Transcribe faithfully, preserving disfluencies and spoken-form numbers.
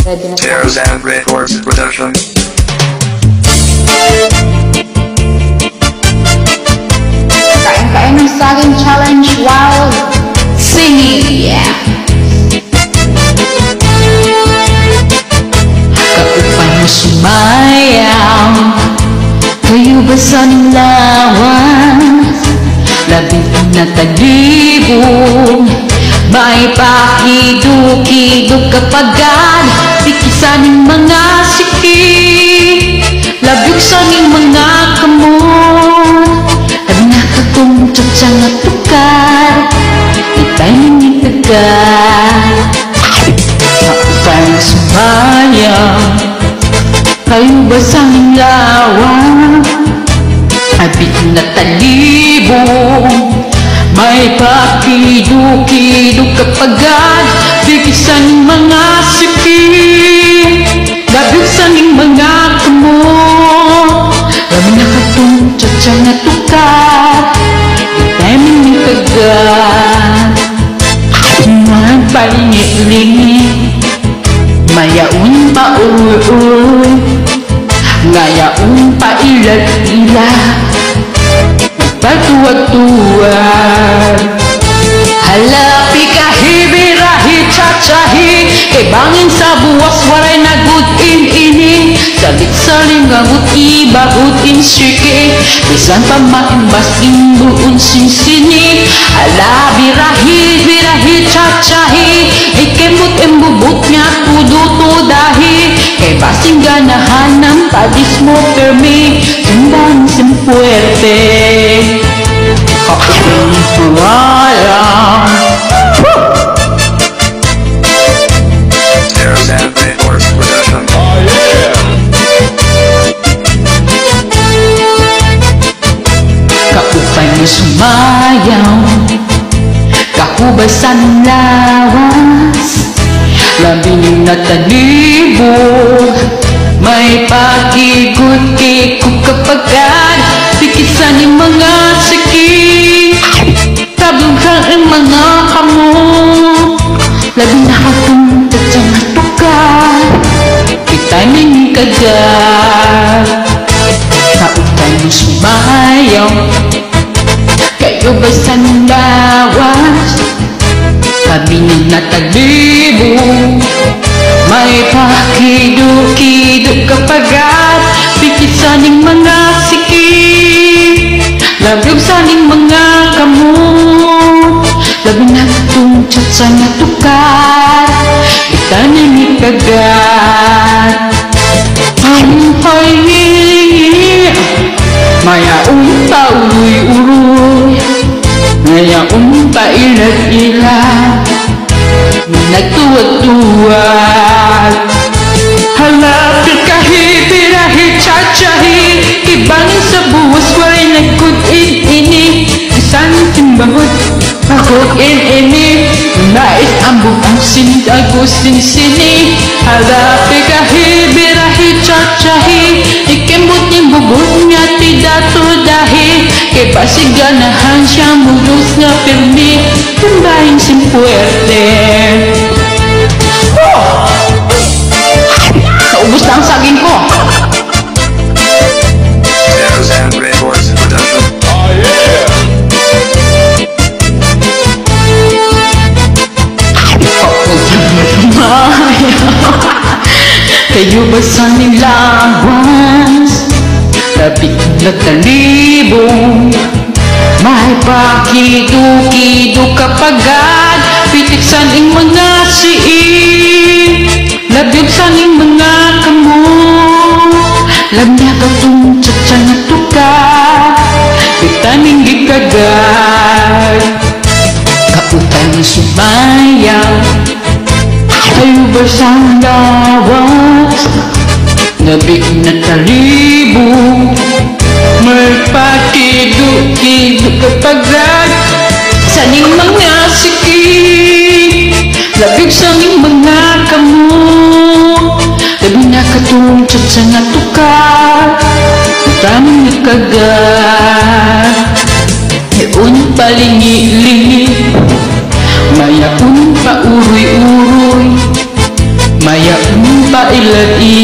Ready na po. Tears and Records Production. Kain-kain ng saging challenge while singing. Yeah. Kaupay mo sumayaw, kayo ba sa nilawan? Labing na talibong, may pakidukidog kapagad, tikisaning mga siki, labyog saning mga kamot, labi nakakumtot sa nga tukar, itay nini tagal. Kaupay mo sumayaw, kayo ba sa nilawan? Abit na talibong, may pakidukidog kapagad, tikisan mga sipi, labyog saning mga kamot, labi nakatuntot sa nga tukar, itay mini kagad. Nagpalingi-lingi, mayaon pa uy-uy, ngayaon pa ilag-ila, patuwag-tuwag. Halapi kahibirahi chachahi, kay bangin sa buwas waray nagud-in-inin, salit-saling ngamut ibagud-in siki, bisan pa maimbas imbuun sinsini. Halabirahi birahi chachahi, ikemut embubut niya tudutudahi, kay basing ganahan ng padis mo permi, sundang simpuerte. Kaupay sumayaw. Tears and Records Production. Kaupay mo sumayaw, kahubasan lawas, labing na talibog, may pakikot-kikot kapagad, tikisaning mga siki, tablog ang mga kamot, labing nakatuntot sa nga tukar, itay nini kagad. Kaupay mo sumayaw, kayo ba sa lawas? Labing na talibong, may pakidukidog kapagad, tikisaning mga siki, labyog saning mga kamot, labi nakatuntot sa nga tukar, itay nini kagad. Ang pahingi, mayaon pa uruy-uruy, ngayaon pa ilag-ilag, nagtuwag-tuwag. Halapit kahibirahi chachahi, ibangin sa buwas waray nagkudin-ini, isan timbahot pagod-in-ini, nais ambog ang sindag-usin-sini. Halapit kahibirahi chachahi, ikembut niyang bubot niya tidatudahi, kay pasiganahan siya mulos nga pirmi, tumbahin simpuerte. Oh! Naubos na ang saging ko. Tears and Records Production. Kayo ba sa nilawas? Labing na talibong, may pakidukidog kapagad, pitik saning mga siin, labyog saning mga kamot, labi nakatuntot sa nga tukar, itay nini kagad. Kaupay mo sumayaw, kayo ba sa lawas? Labing na talibong, may pakidukidog kapagad, saning mga siki, labyog saning mga kamot, labi nakatuntot sa nga tukar, itay nini kagad. Ngayon palingi-lingi, mayaon pa uroy-uroy, mayaon Pailan